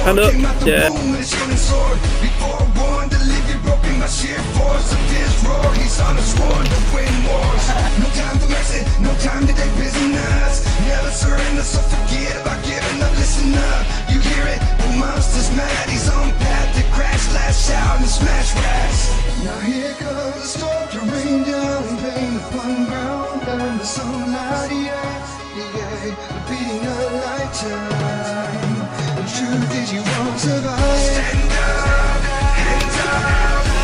Hand up. Yeah. He's on a sworn to win wars. No time for mercy, no time to take prisoners. Never surrender, so forget about giving up. Listen up, you hear it? The monster's mad. He's on path to crash, lash out and smash rats. Now here comes the storm to rain down, pain upon ground, and the sunlight, yeah, the beating of lifetime. The truth is you won't survive. Stand up, hands up.